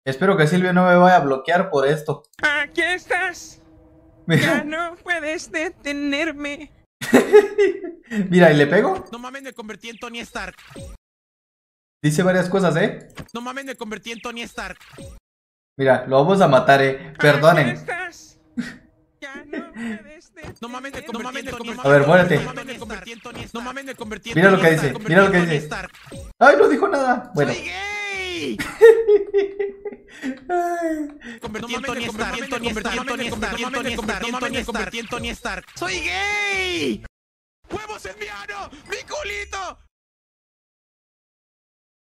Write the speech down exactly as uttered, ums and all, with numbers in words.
Espero que Silvio no me vaya a bloquear por esto. Aquí estás. Ya no puedes detenerme. Mira, ¿y le pego? No mames, me convertí en Tony Stark. Dice varias cosas, ¿eh? No mames, me convertí en Tony Stark. Mira, lo vamos a matar, ¿eh? Perdonen. Aquí estás. Ya no puedes detenerme. No mames, me convertí en Tony Stark. A ver, muérete. No mames, me convertí en Tony Stark. No mames, me convertí en Mira lo Tony que Stark. dice, Convertí mira lo en que Tony dice. Stark. ¡Ay, no dijo nada! Bueno. ¡Soy gay! Ay. Convertí en Tony Stark. Me convertí en Tony Stark. Me convertí en Tony Stark. ¡Soy gay! ¡Huevos en mi ano! ¡Mi culito!